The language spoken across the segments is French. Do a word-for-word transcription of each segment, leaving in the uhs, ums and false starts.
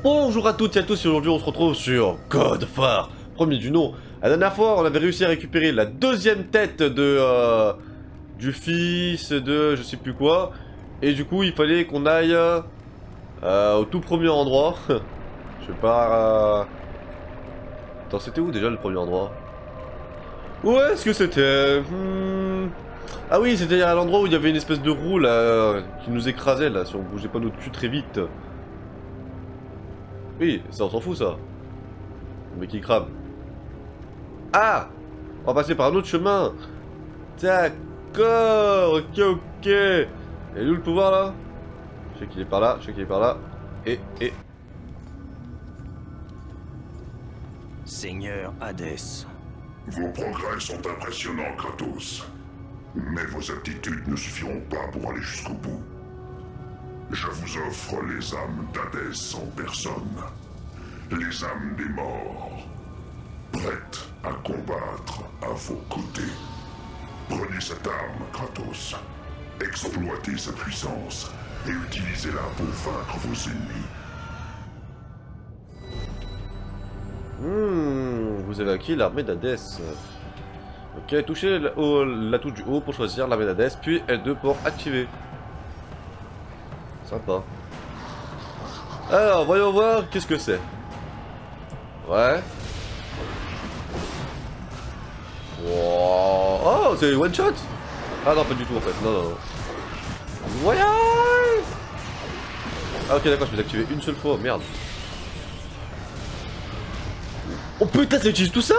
Bonjour à toutes et à tous, et aujourd'hui on se retrouve sur God of War, premier du nom. La dernière fois on avait réussi à récupérer la deuxième tête de euh, du fils de je sais plus quoi. Et du coup il fallait qu'on aille euh, au tout premier endroit. Je sais pas... Euh... Attends, c'était où déjà le premier endroit? Où est-ce que c'était? hmm... Ah oui, c'était à l'endroit où il y avait une espèce de roue là, qui nous écrasait là, si on bougeait pas notre cul très vite. Oui, ça on s'en fout ça. Le mec qui crame. Ah! On va passer par un autre chemin. D'accord, ok, ok. Et où le pouvoir là? Je sais qu'il est par là, je sais qu'il est par là. Et, et... Seigneur Hadès. Vos progrès sont impressionnants, Kratos. Mais vos aptitudes ne suffiront pas pour aller jusqu'au bout. Je vous offre les âmes d'Hadès en personne. Les âmes des morts. Prêtes à combattre à vos côtés. Prenez cette arme, Kratos. Exploitez sa puissance et utilisez-la pour vaincre vos ennemis. Hmm, vous avez acquis l'armée d'Hadès. Ok, touchez la, au, la touche du haut pour choisir l'armée d'Hadès, puis L deux pour activer. Sympa. Alors, voyons voir qu'est-ce que c'est. Ouais. Wow. Oh, c'est one shot. Ah non, pas du tout en fait. Non, non, non. Voyons. Ah ok, d'accord, je peux l'activer une seule fois. Merde. Oh putain, ça utilise tout ça.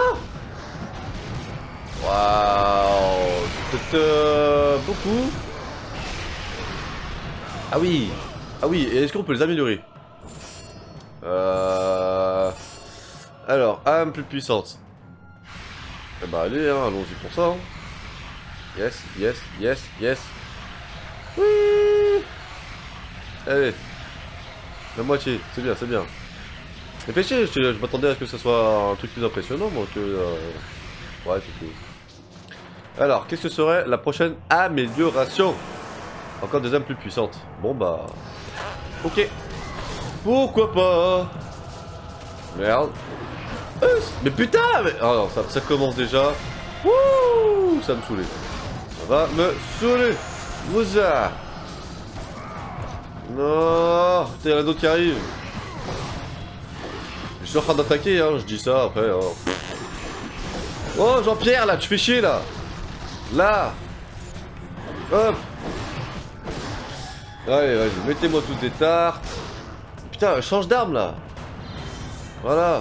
Waouh. C'est peut-être euh, beaucoup. Ah oui. Ah oui, et est-ce qu'on peut les améliorer? Euh... Alors, âme plus puissante. Eh bah allez, hein, allons-y pour ça. Hein. Yes, yes, yes, yes. Oui. Allez. La moitié, c'est bien, c'est bien. Et péché, je, je m'attendais à ce que ce soit un truc plus impressionnant, moi, que... Euh... Ouais, c'est cool. Alors, qu'est-ce que serait la prochaine amélioration? Encore des âmes plus puissantes. Bon bah... Ok. Pourquoi pas? Merde. Mais putain mais... Oh non, ça, ça commence déjà. Wouh, ça me saoulait. Ça va me saouler. Wouza. Non. Putain, y'en a d'autres qui arrivent. Je suis en train d'attaquer, hein, je dis ça après. Hein. Oh, Jean-Pierre, là, tu fais chier, là. Là. Hop. Allez, vas-y, mettez-moi tous des tartes. Putain, change d'arme, là. Voilà.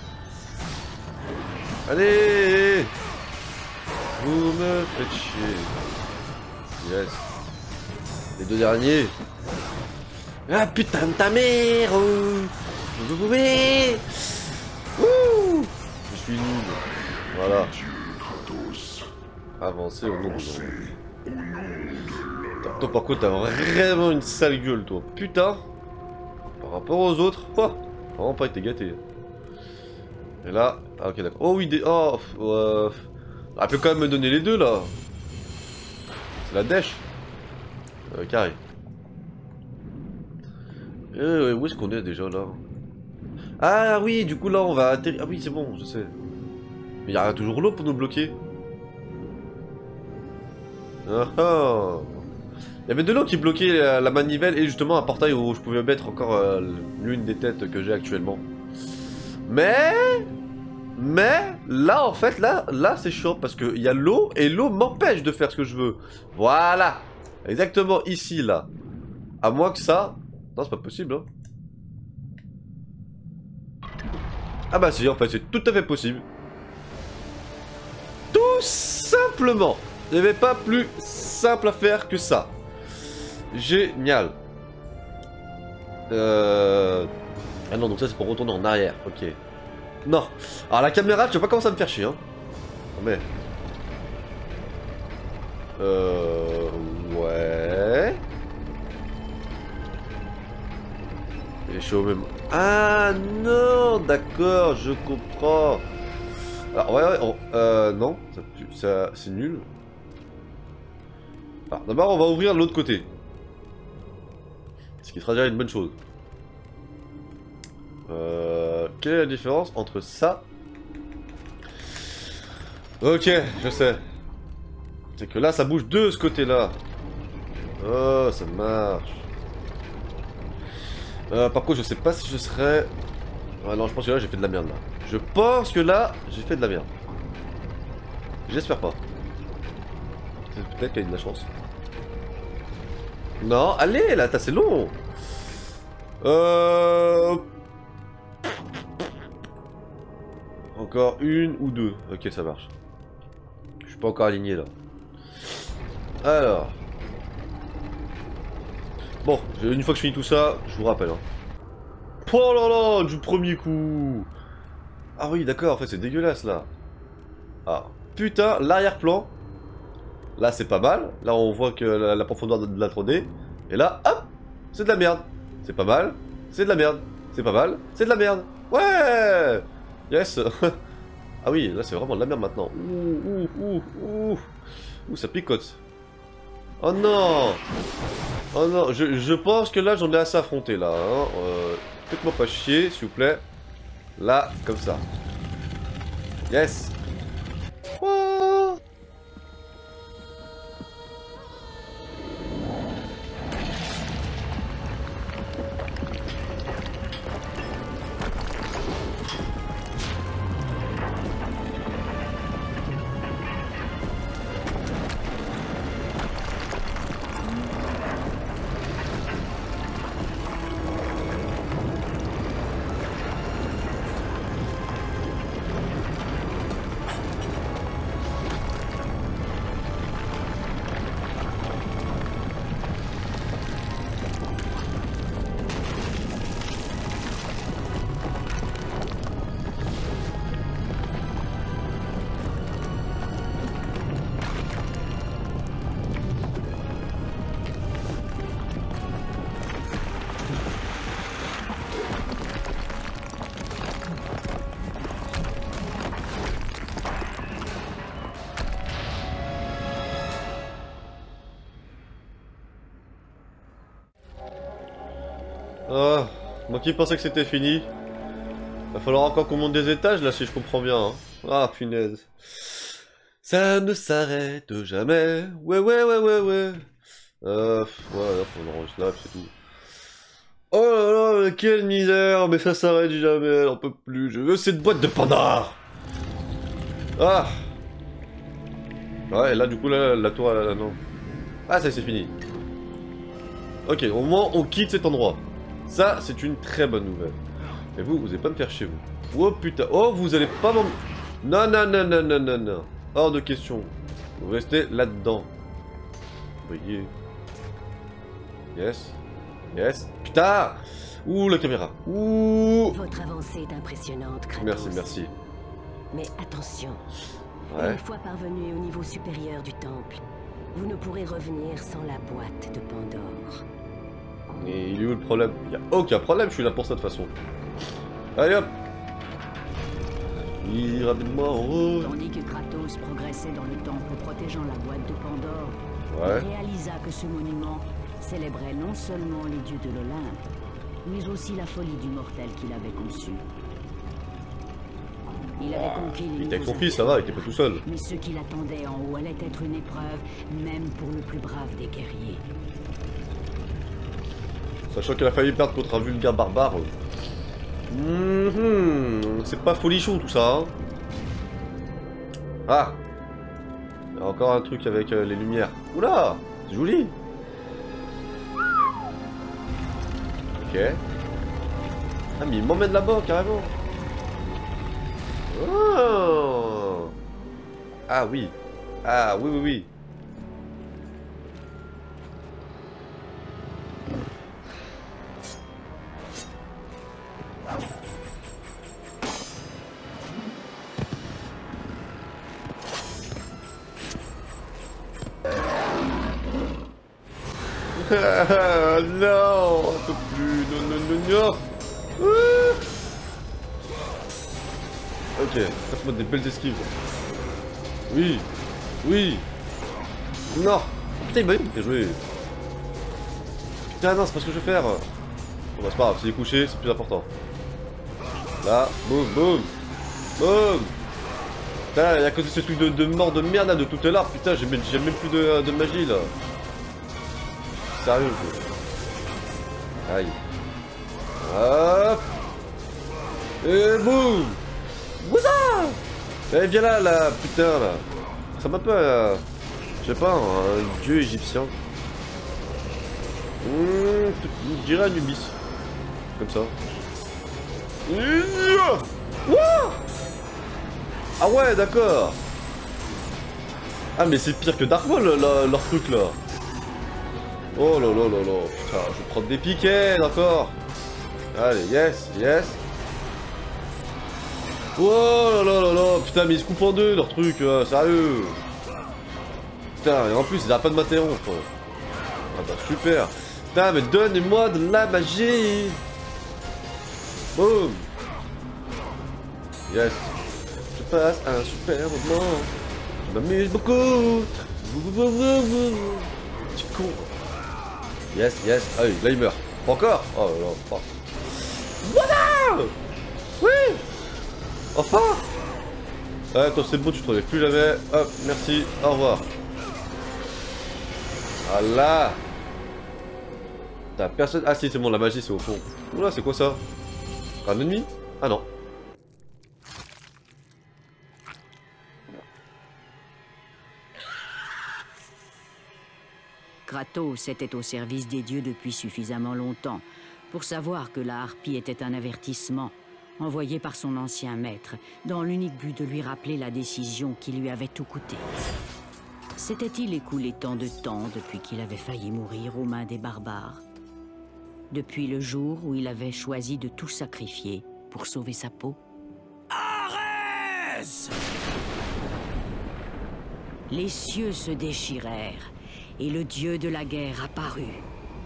Allez. Vous me faites chier. Yes. Les deux derniers. Ah, putain de ta mère. Vous pouvez. Ouh. Je suis nul. Voilà. Avancer au nom de l'ombre. Toi par contre t'as vraiment une sale gueule toi. Putain. Par rapport aux autres. Oh, vraiment pas été gâté. Et là. Ah ok d'accord. Oh oui des. Oh euh... elle peut quand même me donner les deux là. C'est la dèche. Euh, carré. Euh, où est-ce qu'on est déjà là? Ah oui, du coup là on va atterrir. Ah oui, c'est bon, je sais. Mais il y a toujours l'eau pour nous bloquer. Ah ah. Il y avait de l'eau qui bloquait la, la manivelle et justement un portail où je pouvais mettre encore euh, l'une des têtes que j'ai actuellement. Mais... Mais... Là en fait, là, là c'est chaud parce qu'il y a l'eau et l'eau m'empêche de faire ce que je veux. Voilà. Exactement ici là. À moins que ça... Non, c'est pas possible hein. Ah bah si, en fait, c'est tout à fait possible. Tout simplement. Il n'y avait pas plus simple à faire que ça. Génial. Euh... Ah non, donc ça c'est pour retourner en arrière, ok. Non. Alors la caméra, je sais pas comment ça me faire chier, hein. Oh, mais... Euh... Ouais... Et je suis au même... Ah non, d'accord, je comprends. Alors, ouais, ouais, on... euh, non, ça, ça c'est nul. Alors, d'abord, on va ouvrir l'autre côté. Ce qui sera déjà une bonne chose. Euh, quelle est la différence entre ça? Ok, je sais. C'est que là, ça bouge de ce côté-là. Oh, ça marche. Euh, par contre, je sais pas si je serais... Ah non, je pense que là, j'ai fait de la merde, là. Je pense que là, j'ai fait de la merde. J'espère pas. Peut-être qu'il y a de la chance. Non, allez, là, c'est long. Euh... Encore une ou deux. Ok, ça marche. Je suis pas encore aligné, là. Alors... Bon, une fois que je finis tout ça, je vous rappelle. Hein. Oh là là, du premier coup. Ah oui, d'accord, en fait c'est dégueulasse là. Ah, putain, l'arrière-plan. Là c'est pas mal. Là on voit que la, la profondeur de la trois D. Et là, hop, c'est de la merde. C'est pas mal, c'est de la merde. C'est pas mal, c'est de la merde. Ouais. Yes. Ah oui, là c'est vraiment de la merde maintenant. Ouh, ouh, ouh, ouh. Ouh, ça picote. Oh non. Oh non, je, je pense que là j'en ai assez affronté là. Hein. Euh, Faites-moi pas chier, s'il vous plaît. Là, comme ça. Yes. Oh. Ah, moi qui pensais que c'était fini. Va falloir encore qu'on monte des étages là si je comprends bien. Hein. Ah punaise. Ça ne s'arrête jamais. Ouais ouais ouais ouais ouais. Euh, ouais, là faut le range là, c'est tout. Oh là là, mais quelle misère, mais ça s'arrête jamais, j'en peux plus. Je veux cette boîte de Pandore. Ah. Ouais, là du coup là, la tour, là, non. Ah ça c'est fini. Ok, au moins on quitte cet endroit. Ça, c'est une très bonne nouvelle. Et vous, vous allez pas me faire chier, vous. Oh putain, oh, vous allez pas m'en... Non, non, non, non, non, non, non. Hors de question. Vous restez là-dedans. Voyez. Yes. Yes. Putain. Ouh, la caméra. Ouh. Votre avancée est impressionnante, Kratos. Merci, merci. Mais attention. Ouais. Une fois parvenu au niveau supérieur du temple, vous ne pourrez revenir sans la boîte de Pandore. Et il est où le problème? Il n'y a aucun problème, je suis là pour ça de toute façon. Allez hop. Il ramène-moi en haut. Tandis que Kratos progressait dans le temple protégeant la boîte de Pandore, Ouais. il réalisa que ce monument célébrait non seulement les dieux de l'Olympe, mais aussi la folie du mortel qu'il avait conçu. Il avait conquis les Il était avec nouveaux son fils, ça va, il était pas tout seul. mais ce qui l'attendait en haut allait être une épreuve, même pour le plus brave des guerriers. Sachant qu'il a failli perdre contre un vulgaire barbare. Mmh, c'est pas folichon tout ça. Hein. Ah. Il y a encore un truc avec euh, les lumières. Oula, c'est joli. Ok. Ah mais il m'emmène là-bas carrément. Oh. Ah oui. Ah oui oui oui. Non, un peu plus, non, non, non, non. Ah. Ok, faites-moi des belles esquives. Oui, oui. Non. Putain, il m'a eu, bien joué. Putain, non, c'est pas ce que je veux faire. Bon, bah, c'est pas grave, s'il est couché, c'est plus important. Là, boum, boum. Boum. Putain, il y a cause de ce truc de, de mort de merde là de tout à l'heure. Putain, j'ai même, même plus de, de magie là. Sérieux quoi. Aïe. Hop. Et boum. Wouza. Eh, viens là, là, putain là. Ça m'a pas... Euh, je sais pas, un dieu égyptien. Mmh, je dirais Anubis. Comme ça. Wouah. Ah ouais, d'accord. Ah mais c'est pire que Dark Maul leur, leur truc là. Oh là là là là. Putain, je vais prendre des piquets, d'accord. Allez, yes, yes. Oh là là là là. Putain, mais ils se coupent en deux leur truc, euh, sérieux. Putain, et en plus, il a pas de m'interrompre. Ah bah super. Putain, mais donnez-moi de la magie. Boum. Yes. Je passe un super moment. Je m'amuse beaucoup. Tu con. Yes, yes. Ah oui, là il meurt. Pas encore. Oh là là. Oh. Voilà. Oui. Enfin. Ouais, toi c'est bon, tu te relèves plus jamais. Hop, merci. Au revoir. Voilà. T'as personne. Ah si, c'est bon, la magie c'est au fond. Oula, c'est quoi ça? Un ennemi? Ah non. Kratos était au service des dieux depuis suffisamment longtemps pour savoir que la harpie était un avertissement envoyé par son ancien maître, dans l'unique but de lui rappeler la décision qui lui avait tout coûté. S'était-il écoulé tant de temps depuis qu'il avait failli mourir aux mains des barbares? Depuis le jour où il avait choisi de tout sacrifier pour sauver sa peau? Arès! Les cieux se déchirèrent et le dieu de la guerre apparut.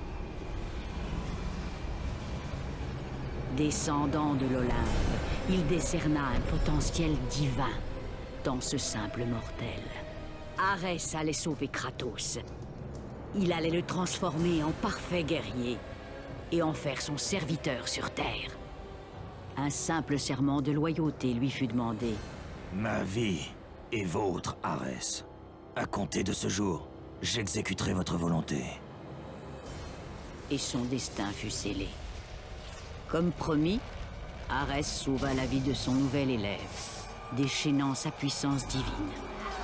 Descendant de l'Olympe, il décerna un potentiel divin dans ce simple mortel. Arès allait sauver Kratos. Il allait le transformer en parfait guerrier et en faire son serviteur sur Terre. Un simple serment de loyauté lui fut demandé. Ma vie est vôtre, Arès. À compter de ce jour, j'exécuterai votre volonté. Et son destin fut scellé. Comme promis, Arès sauva la vie de son nouvel élève, déchaînant sa puissance divine.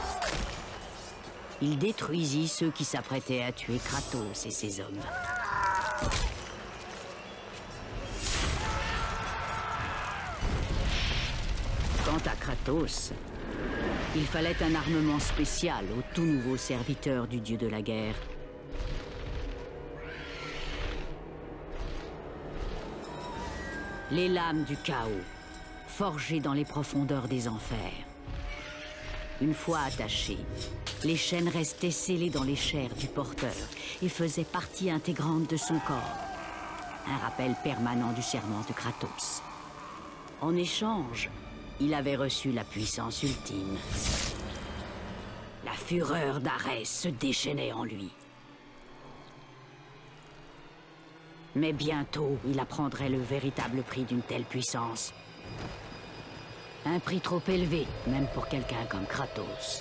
Il détruisit ceux qui s'apprêtaient à tuer Kratos et ses hommes. Quant à Kratos, il fallait un armement spécial au tout nouveau serviteur du dieu de la guerre. Les lames du chaos, forgées dans les profondeurs des enfers. Une fois attachées, les chaînes restaient scellées dans les chairs du porteur et faisaient partie intégrante de son corps. Un rappel permanent du serment de Kratos. En échange, il avait reçu la puissance ultime. La fureur d'Arès se déchaînait en lui. Mais bientôt, il apprendrait le véritable prix d'une telle puissance. Un prix trop élevé, même pour quelqu'un comme Kratos.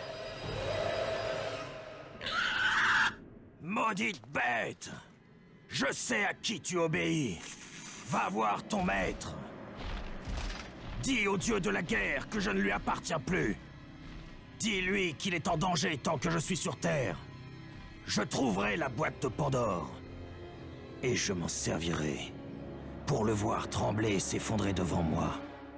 Maudite bête! Je sais à qui tu obéis. Va voir ton maître. Dis au dieu de la guerre que je ne lui appartiens plus. Dis-lui qu'il est en danger tant que je suis sur Terre. Je trouverai la boîte de Pandore. Et je m'en servirai pour le voir trembler et s'effondrer devant moi.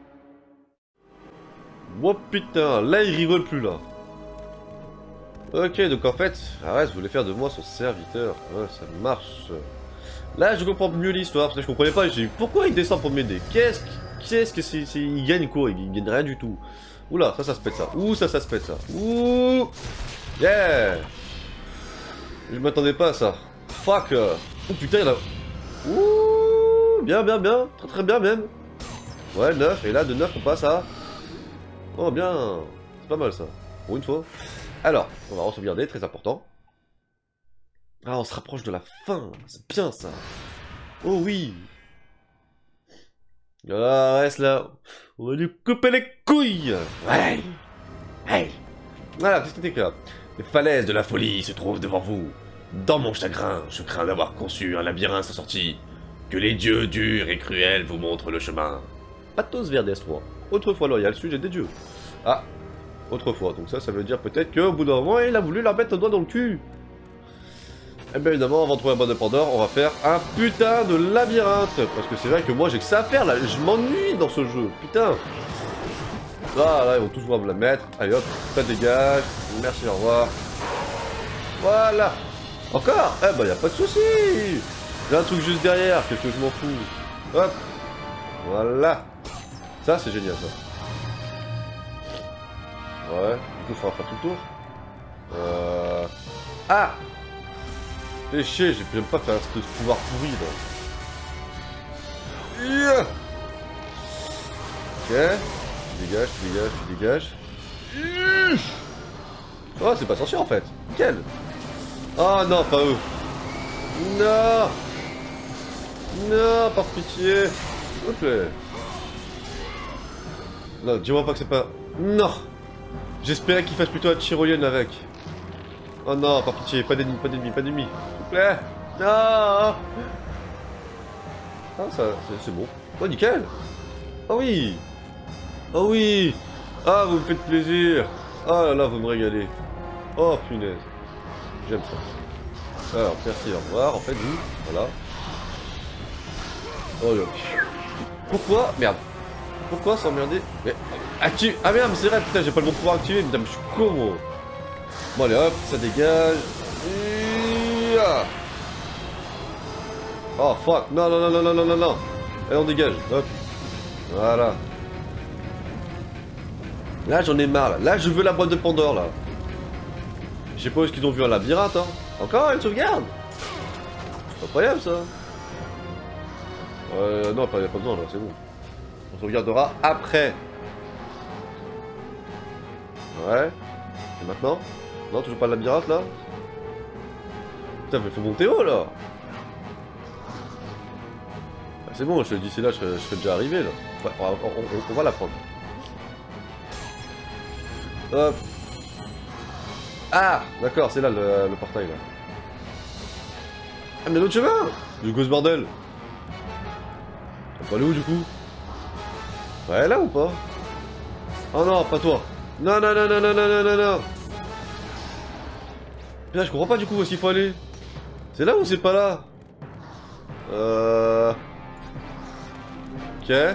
Oh putain, là il rigole plus là. Ok, donc en fait, Arès voulait faire de moi son serviteur. Ouais, ça marche. Là je comprends mieux l'histoire, parce que je comprenais pas, j'ai dit pourquoi il descend pour m'aider? Qu'est-ce qu'est-ce que c'est, il gagne quoi? Il gagne rien du tout. Oula, ça ça se pète ça. Ouh, ça ça se pète ça. Ouh. Yeah. Je m'attendais pas à ça. Fuck. Oh putain, il a... Ouh. Bien, bien, bien. Très très bien même. Ouais, neuf. Et là, de neuf, on passe à... Oh, bien. C'est pas mal ça. Pour une fois. Alors, on va re-sauvegarder, très important. Ah, on se rapproche de la fin. C'est bien ça. Oh oui. Ah, reste là. On va lui couper les couilles. Ouais. Hey. Voilà, qu'est-ce que t'écris là? Les falaises de la folie se trouvent devant vous. Dans mon chagrin, je crains d'avoir conçu un labyrinthe sans sortie. Que les dieux durs et cruels vous montrent le chemin. Pathos Verdes trois. Autrefois loyal, sujet des dieux. Ah. Autrefois, donc ça, ça veut dire peut-être qu'au bout d'un moment, il a voulu leur mettre le doigt dans le cul. Et bien évidemment, avant de trouver la boîte de Pandore, on va faire un putain de labyrinthe. Parce que c'est vrai que moi, j'ai que ça à faire, là. Je m'ennuie dans ce jeu, putain. Là, là, ils vont tous vouloir me la mettre. Allez hop, ça dégage. Merci, au revoir. Voilà. Encore? Eh ben, y a pas de souci. J'ai un truc juste derrière, quelque chose je m'en fous. Hop. Voilà. Ça, c'est génial, ça. Ouais, du coup, il faudra faire tout le tour. Euh... Ah! Fais chier, j'aime pas faire ce pouvoir pourri, là. Yeah. Ok. Tu dégages, tu dégages, tu dégages. Oh, c'est pas censé, en fait. Nickel. Oh non, pas eux. Non. Non, par pitié. S'il vous plaît. Non, dis-moi pas que c'est pas... Non. J'espérais qu'il fasse plutôt la tyrolienne avec. Oh non, par pitié, pas d'ennemis, pas d'ennemis, pas d'ennemis. S'il vous plaît. Non. Ah, ça, c'est bon. Oh, nickel. Oh oui. Oh oui. Ah, vous me faites plaisir. Oh là là, vous me régalez. Oh, punaise. J'aime ça. Alors, merci, au revoir. En fait, vous, voilà. Oh là. Pourquoi? Merde. Pourquoi s'emmerder? Mais active. Ah merde, mais c'est vrai, putain, j'ai pas le bon pouvoir activé. Putain, mais je suis con, moi. Bon, allez, hop, ça dégage. Oh fuck. Non, non, non, non, non, non, non, non. Allez, on dégage. Hop. Voilà. Là, j'en ai marre. Là. là, je veux la boîte de Pandore, là. Je sais pas où est-ce qu'ils ont vu un labyrinthe, hein. Encore une sauvegarde. C'est incroyable, ça. Euh, non, pas, y a pas besoin, là, c'est bon. On sauvegardera après. Ouais. Et maintenant? Non, toujours pas le labyrinthe, là? Putain, mais faut monter haut, là. Ah, c'est bon, je te dis, c'est là, je serais, je serais déjà arrivé, là. Ouais, on, on, on, on va la prendre. Hop. Ah, d'accord, c'est là le, le portail, là. Ah, mais l'autre chemin! Du coup, ce bordel. On peut aller où, du coup? Ouais, là ou pas? Oh non, pas toi. Non, non, non, non, non, non, non, non, non. Putain, je comprends pas, du coup, où est-ce qu'il faut aller? C'est là ou c'est pas là? Euh... Ok. Ouais,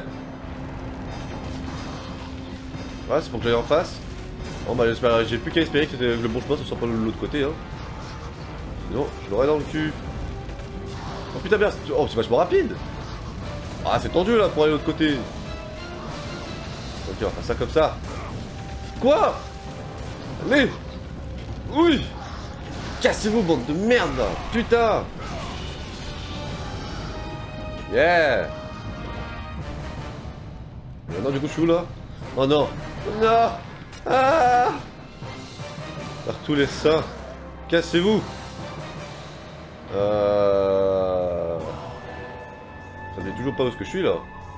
c'est pour que j'aille en face. Bon bah j'espère, j'ai plus qu'à espérer que c'était le bon chemin, ce soit pas de l'autre côté, hein. Sinon, je l'aurais dans le cul. Oh putain merde, oh c'est vachement rapide. Ah c'est tendu là pour aller de l'autre côté. Ok, on va faire ça comme ça. Quoi? Allez. Oui. Cassez-vous bande de merde là. Putain. Yeah. Et maintenant du coup je suis où là? Oh non. Non. Ah. Par tous les seins. Cassez-vous. Euh... Ça ne dit toujours pas où est-ce que je suis là.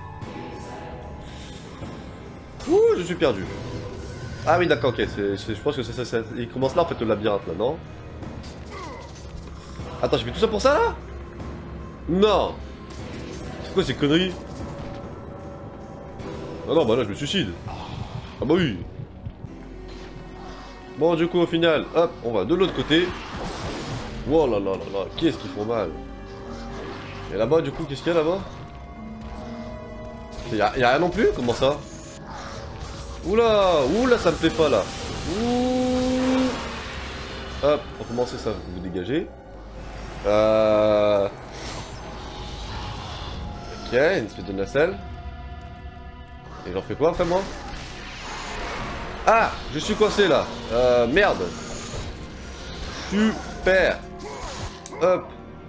Ouh, je suis perdu. Ah oui d'accord, ok, c'est, je pense que c'est ça, il commence là en fait le labyrinthe là, non? Attends, j'ai fait tout ça pour ça là? Non. C'est quoi ces conneries? Ah non, bah là je me suicide. Ah bah oui. Bon du coup au final, hop, on va de l'autre côté. Oh là là là là, qu'est-ce qu'ils font mal. Et là-bas du coup, qu'est-ce qu'il y a là-bas? Y'a y a rien non plus? Comment ça? Oula, oula, ça me plaît pas là. Ouh. Hop, pour commencer ça, vous dégagez. Euh... Ok, une espèce de nacelle. Et j'en fais quoi après moi? Ah, je suis coincé là. Euh, merde. Super. Hop.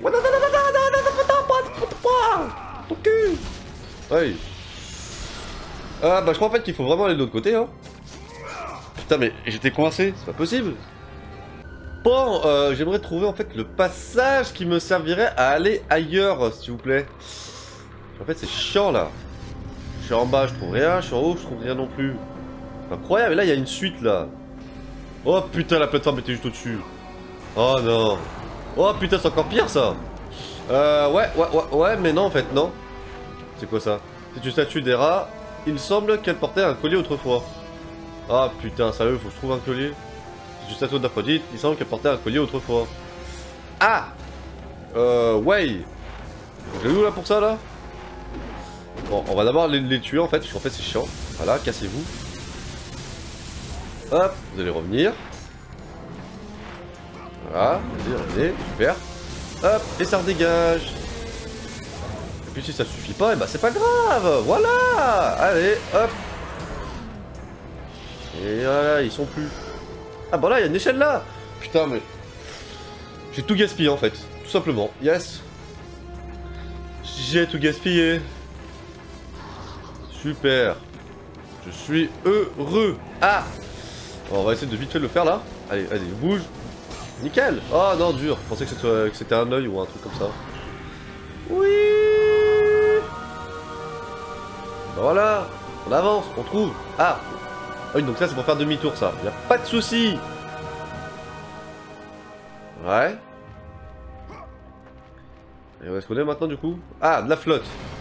Ton cul. Oui. Ah bah je crois en fait qu'il faut vraiment aller de l'autre côté, hein. Putain mais j'étais coincé, c'est pas possible. Bon, euh, j'aimerais trouver en fait le passage qui me servirait à aller ailleurs, s'il vous plaît. En fait c'est chiant là. suis en bas, je trouve rien. Je suis en haut, je trouve rien non plus. C'est incroyable. Et là, il y a une suite là. Oh putain, la plateforme était juste au-dessus. Oh non. Oh putain, c'est encore pire ça. Euh, ouais, ouais, ouais, ouais, mais non en fait, non. C'est quoi ça? C'est une statue d'Hera. Il semble qu'elle portait un collier autrefois. Ah putain, sérieux, faut que je trouve un collier. C'est une statue d'Aphrodite. Il semble qu'elle portait un collier autrefois. Ah. Euh, ouais. J'ai où là pour ça là? Bon, on va d'abord les, les tuer en fait, parce qu'en fait c'est chiant. Voilà, cassez-vous. Hop, vous allez revenir. Voilà, vas-y, revenez, super. Hop, et ça redégage. Et puis si ça suffit pas, et bah c'est pas grave. Voilà. Allez, hop. Et voilà, ils sont plus. Ah bah là, il y a une échelle là. Putain, mais... J'ai tout gaspillé en fait, tout simplement. Yes. J'ai tout gaspillé. Super. Je suis heureux. Ah. Bon, on va essayer de vite fait le faire là. Allez, vas-y, bouge. Nickel. Oh non, dur. Je pensais que c'était un œil ou un truc comme ça. Oui. Ben voilà. On avance, on trouve. Ah. Ah oui, donc ça c'est pour faire demi-tour ça. Y a pas de souci. Ouais. Et où est-ce qu'on est maintenant du coup? Ah, de la flotte.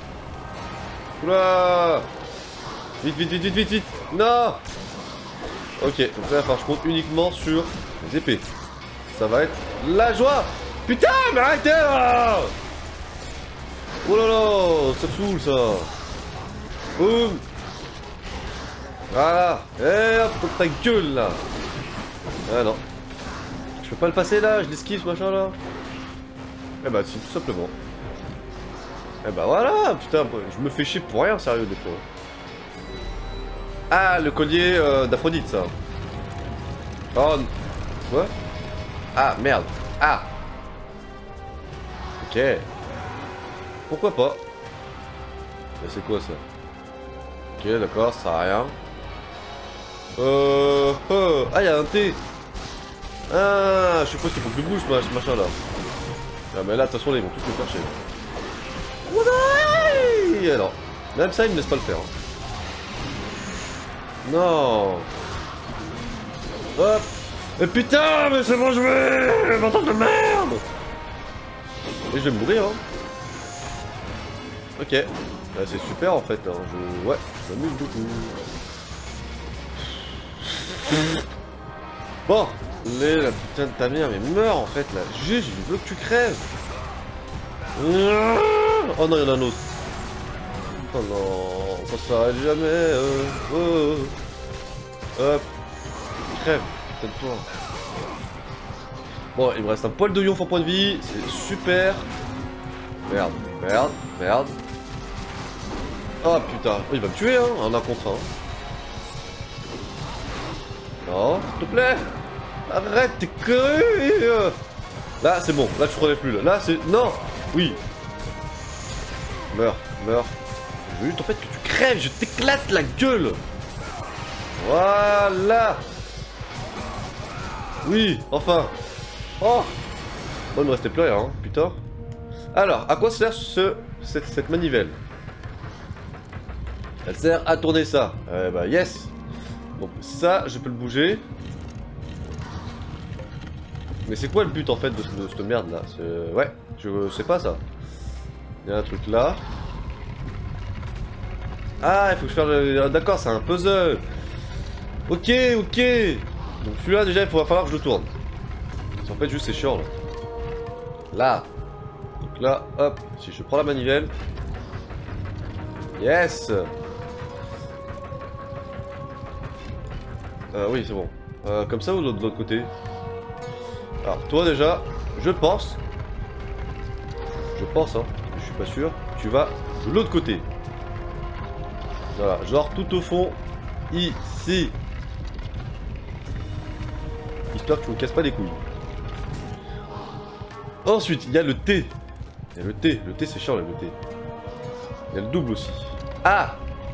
Oula. Vite, vite, vite, vite, vite, vite. Non. Ok, donc là, enfin, je compte uniquement sur les épées. Ça va être la joie. Putain, mais arrêtez là. Oh là là, ça me saoule ça. Boum. Voilà. Et hop, comme ta gueule là. Ah non. Je peux pas le passer là, je l'esquive ce machin là. Eh bah si, tout simplement. Eh bah voilà, putain, je me fais chier pour rien, sérieux des fois. Ah, le collier euh, d'Aphrodite ça. Oh, quoi? Ah, merde. Ah. Ok. Pourquoi pas? Mais c'est quoi ça? Ok, d'accord, ça sert à rien. Euh... Oh. Ah, il y a un T. Ah, je suppose qu'il faut que je bouge ce machin là. Ah, mais là, de toute façon, là, ils vont tous me chercher. Ouais. Alors, même ça, ils me laissent pas le faire. Hein. Non. Hop. Mais putain, mais c'est bon, je vais. Menton de merde. Et je vais mourir, hein. Ok. Bah, c'est super en fait. Hein. Je... Ouais, je m'amuse beaucoup. Bon. Les, la putain de ta mère, mais meurs en fait là. Juste, je veux que tu crèves. Oh non, il y en a un autre. Oh non, ça s'arrête jamais. Euh, oh. Hop. Crève, peut-être toi. Bon, il me reste un poil de yonf en point de vie. C'est super. Merde, merde, merde. Oh putain, il va me tuer, hein, en un contre un. Non, s'il te plaît. Arrête, t'es cru. Là, c'est bon, là, tu relèves plus, là. Là, c'est... Non. Oui. Meurs, meurs. Je veux juste, en fait, que tu crèves, je t'éclate la gueule. Voilà. Oui, enfin. Oh. Bon, il me restait plus rien, hein, putain. Alors, à quoi sert ce... cette, cette manivelle? Elle sert à tourner ça. Euh, bah, yes. Donc, ça, je peux le bouger. Mais c'est quoi le but en fait de, de cette merde là? Ouais, je sais pas ça. Il y a un truc là. Ah, il faut que je fasse le... D'accord, c'est un puzzle. Ok, ok. Donc celui-là déjà il va falloir que je le tourne. Parce qu'en fait juste c'est chiant là. Là. Donc là, hop, si je prends la manivelle. Yes. Euh, oui c'est bon. Euh, comme ça ou de l'autre côté? Alors toi déjà, je pense, je pense hein, je suis pas sûr, tu vas de l'autre côté. Voilà, genre tout au fond, ici. Histoire que tu me casses pas les couilles. Ensuite, il y a le T. Il y a le T, le T c'est chiant là, le T. Il y a le double aussi. Ah.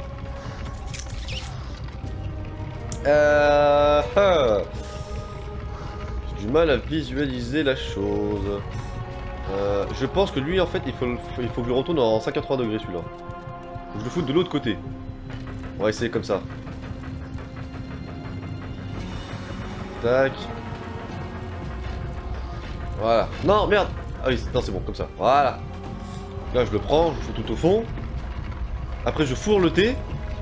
Euh... Ah. Du mal à visualiser la chose. Euh, je pense que lui en fait il faut, il faut que je le retourne en cent quatre-vingts degrés celui-là. Je le fous de l'autre côté. On va essayer comme ça. Tac. Voilà. Non, merde. Ah oui, non, c'est bon, comme ça. Voilà. Là, je le prends, je le fous tout au fond. Après, je fourre le thé.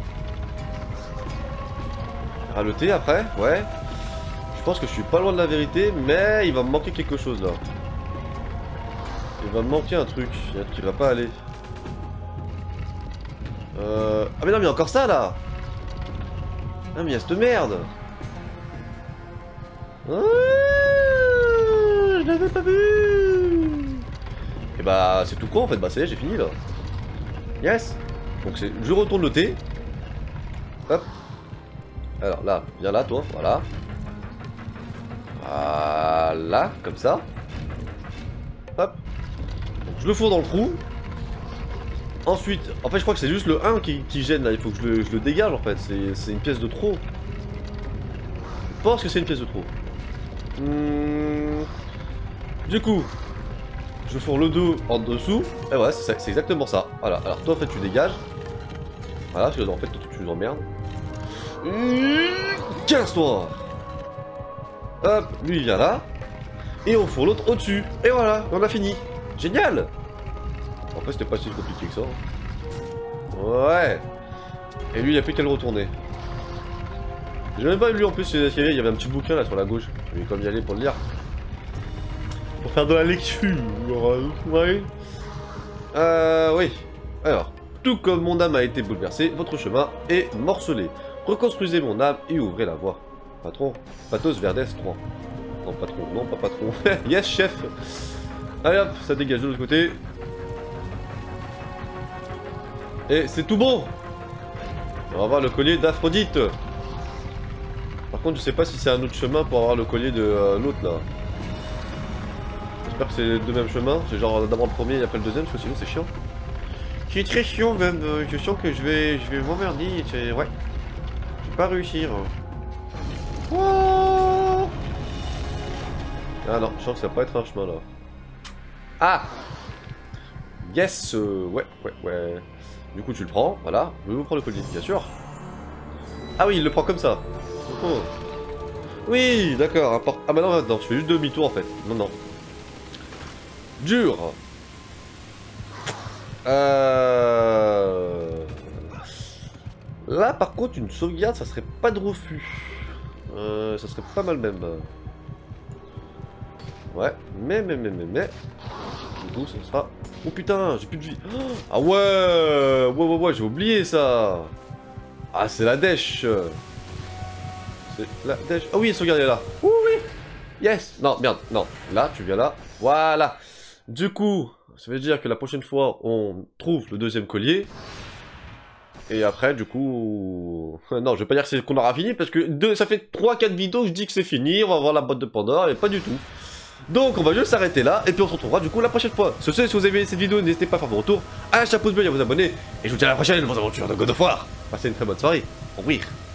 Il y aura le thé après, ouais. Je pense que je suis pas loin de la vérité, mais il va me manquer quelque chose là. Il va me manquer un truc qui va pas aller. Euh... Ah mais non mais il y a encore ça là. Ah mais il y a cette merde. Ah, je l'avais pas vu. Et bah c'est tout con en fait, bah ça y est j'ai fini là. Yes. Donc c'est, je retourne le thé. Hop. Alors là, viens là toi, voilà. Voilà, comme ça. Hop. Donc, je le fourre dans le trou. Ensuite, en fait je crois que c'est juste le un qui, qui gêne là, il faut que je le, je le dégage en fait, c'est une pièce de trop. Je pense que c'est une pièce de trop. Hum... Du coup, je fourre le dos en dessous, et voilà, c'est exactement ça. Voilà, alors toi en fait tu dégages. Voilà, parce que en fait tu nous emmerdes. Casse-toi. Hop, lui il vient là. Et on fourre l'autre au-dessus. Et voilà, on a fini. Génial. En fait c'était pas si compliqué que ça. Ouais. Et lui il a plus qu'à le retourner. J'ai même pas lu en plus, il y avait un petit bouquin là sur la gauche. Je vais comme y aller pour le lire. Pour faire de la lecture. Ouais. Euh oui. Alors, tout comme mon âme a été bouleversée, votre chemin est morcelé. Reconstruisez mon âme et ouvrez la voie. Patron, Pathos Verdes trois. Non, patron, non, pas patron. Yes, chef. Allez hop, ça dégage de l'autre côté. Et c'est tout bon. On va avoir le collier d'Aphrodite. Par contre, je sais pas si c'est un autre chemin pour avoir le collier de euh, l'autre là. J'espère que c'est les deux mêmes chemins. C'est genre d'abord le premier et après le deuxième, parce que sinon c'est chiant. C'est très chiant même. Je sens que je vais, je vais m'emmerder. Ouais. Je vais pas réussir. Oh ah non, je sens que ça va pas être un chemin là. Ah. Yes. Euh, ouais, ouais, ouais. Du coup, tu le prends. Voilà. Je vais vous prendre le collier, bien sûr. Ah oui, il le prend comme ça. Oh. Oui, d'accord. Ah bah non, non, je fais juste demi-tour en fait. Non, non. Dur. Euh... Là, par contre, une sauvegarde, ça serait pas de refus. Euh, ça serait pas mal même. Ouais, mais, mais, mais, mais, mais... Du coup, ça sera... Oh putain, j'ai plus de vie. Ah ouais. Ouais, ouais, ouais, j'ai oublié ça. Ah, c'est la dèche. C'est la dèche. Ah oui, sauvegarde est là. Ouh, oui. Yes. Non, merde, non. Là, tu viens là. Voilà. Du coup, ça veut dire que la prochaine fois, on trouve le deuxième collier. Et après, du coup... Non, je vais pas dire qu'on aura fini, parce que deux... ça fait trois quatre vidéos que je dis que c'est fini, on va voir la boîte de Pandore, et pas du tout. Donc, on va juste s'arrêter là, et puis on se retrouvera du coup la prochaine fois. Sur ce, si vous avez aimé cette vidéo, n'hésitez pas à faire vos retours, à lâcher un pouce bleu et à vous abonner. Et je vous dis à la prochaine pour vos aventures de God of War. Passez une très bonne soirée. Au revoir.